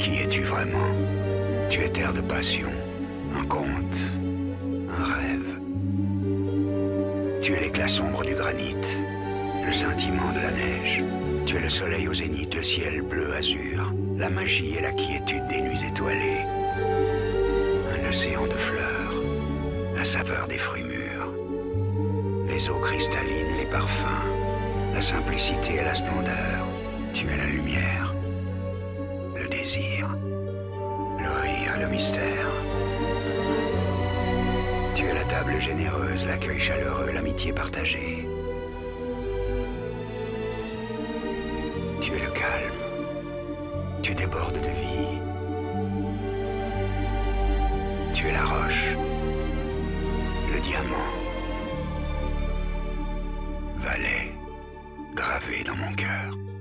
Qui es-tu vraiment? Tu es terre de passion, un conte, un rêve. Tu es l'éclat sombre du granit, le scintillement de la neige. Tu es le soleil au zénith, le ciel bleu azur, la magie et la quiétude des nuits étoilées. Un océan de fleurs, la saveur des fruits mûrs, les eaux cristallines, les parfums, la simplicité et la splendeur. Tu es la lumière, le désir, le rire, le mystère. Tu es la table généreuse, l'accueil chaleureux, l'amitié partagée. Tu es le calme, tu débordes de vie. Tu es la roche, le diamant. Valet, gravé dans mon cœur.